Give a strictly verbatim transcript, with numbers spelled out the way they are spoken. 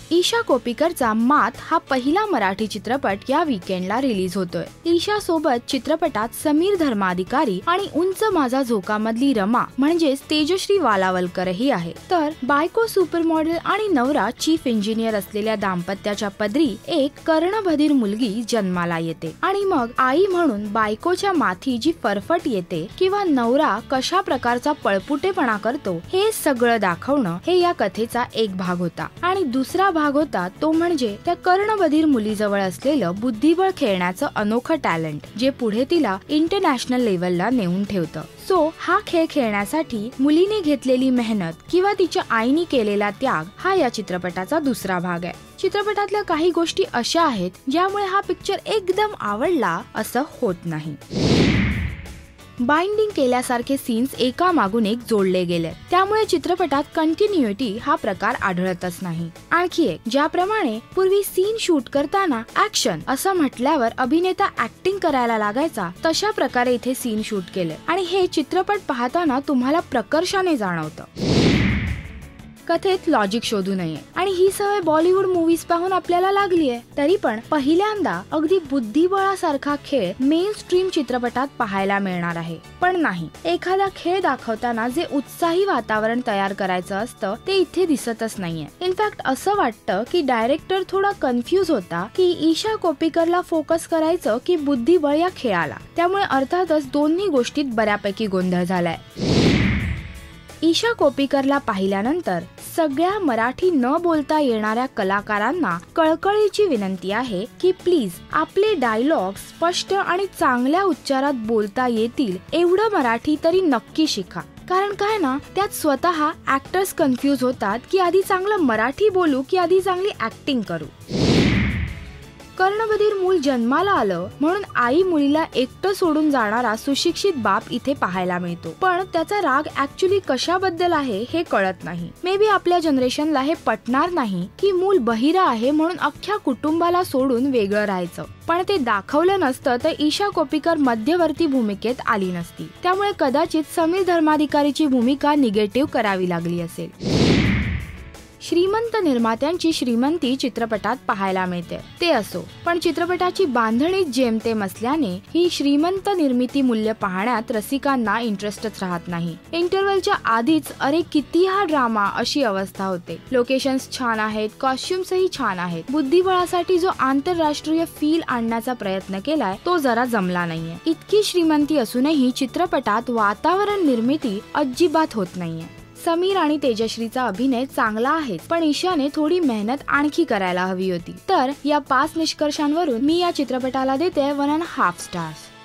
ईशा कोपिकरचा मात हा पहिला मराठी चित्रपट या वीकेंडला रिलीज होतोय। ईशा सोबत चित्रपटात समीर धर्माधिकारी आणि उंच माझा झोका मधली रमा म्हणजेच तेजश्री वालावलकर ही आहे। तर बायको सुपर मॉडेल आणि नवरा चीफ इंजिनियर असलेल्या दाम्पत्याच्या पदरी एक कर्णबधीर मुलगी जन्माला येते आणि मग आई म्हणून बायकोच्या माथी जी फरफट येते किंवा नवरा कशा प्रकारचा पळपुटेपणा करतो हे सगळं दाखवणं हे या कथेचा एक भाग होता। आणि दुसरा भाग होता तो म्हणजे त्या कर्णबधीर मुलीजवळ असलेलं बुद्धिबळ खेळण्याचं अनोखं टॅलेंट जे पुढे तिला इंटरनॅशनल लेवलला नेऊन ठेवतं। सो हा खेळ खेळण्यासाठी मुलीने घेतलेली मेहनत किंवा तिच्या आईने केलेला त्याग हा या चित्रपटाचा दुसरा भाग आहे। चित्रपटातल्या काही गोष्टी अशा आहेत ज्यामुळे हा पिक्चर एकदम आवडला असं होत नाही। बाइंडिंग केल्यासारखे सीन्स एका मागून एक जोडले गेले, त्यामुळे चित्रपटात कंटिन्युइटी हा प्रकार आढळतच नाही। आणखी एक, ज्याप्रमाणे पूर्वी सीन शूट करताना ऍक्शन असं म्हटल्यावर अभिनेता ऍक्टिंग करायला लागायचा, तशा प्रकारे इथे सीन शूट केले आणि हे चित्रपट पाहताना तुम्हाला प्रकर्षाने जाणवतं। कथेत लॉजिक शोधू नये आणि ही सवय बॉलिवूड मूवीज पाहून आपल्याला लागली आहे, तरी पण पहिल्यांदा अगदी बुद्धिबळासारखा खेळ मेन स्ट्रीम चित्रपटात पाहायला मिळणार आहे। पण नाही, एखादा खेळ दाखवताना जे उत्साही वातावरण तयार करायचं असतं ते इथे दिसतच नाहीये। इनफॅक्ट असं वाटतं की डायरेक्टर थोडा कन्फ्यूज होता की ईशा कोपिकरला फोकस करायचं की बुद्धिबळ या खेळाला, त्यामुळे अर्थातच दोन्ही गोष्टीत बऱ्यापैकी गोंधळ झालाय। ईशा कोपिकरला पाहिल्यानंतर सगळ्या मराठी न बोलता येणाऱ्या कलाकारांना कळकळीची विनंती आहे की प्लीज आपले डायलॉग स्पष्ट आणि चांगल्या उच्चारात बोलता येतील एवढं मराठी तरी नक्की शिका। कारण काय ना, त्यात स्वतः ऍक्टर्स कन्फ्यूज होतात की आधी चांगलं मराठी बोलू की आधी चांगली ऍक्टिंग करू। कर्णबधीर मूल जन्माला आलं म्हणून आई मुलीला एकटं सोडून जाणारा सुशिक्षित बाप इथे पाहायला मिळतो, पण त्याचा राग ऍक्च्युली कशाबद्दल आहे हे कळत नाही। मे बी आपल्या जनरेशनला हे पटणार नाही की मूल बहिरा आहे म्हणून अख्ख्या कुटुंबाला सोडून वेगळं राहायचं, पण ते दाखवलं नसतं तर ईशा कोपिकर मध्यवर्ती भूमिकेत आली नसती, त्यामुळे कदाचित समीर धर्माधिकारीची भूमिका निगेटिव्ह करावी लागली असेल। श्रीमंत निर्मात्यांची श्रीमंती चित्रपटात पाहायला मिळते ते असो, पण चित्रपटाची बांधणी जेमतेम असल्याने ही श्रीमंत निर्मिती मूल्य पाहण्यात रसिकांना इंटरेस्टच राहत नाही। इंटरव्हलच्या आधीच अरे किती हा ड्रामा अशी अवस्था होते। लोकेशन्स छान आहेत, कॉस्ट्युम्सही छान आहेत, बुद्धिबळासाठी जो आंतरराष्ट्रीय फील आणण्याचा प्रयत्न केलाय तो जरा जमला नाहीये। इतकी श्रीमंती असूनही चित्रपटात वातावरण निर्मिती अजिबात होत नाहीये। समीर आणि तेजश्रीचा अभिनय चांगला आहे, पण ईशाने थोडी मेहनत आणखी करायला हवी होती। तर या पाच निष्कर्षांवरून मी या चित्रपटाला देते वन अँड हाफ स्टार्स।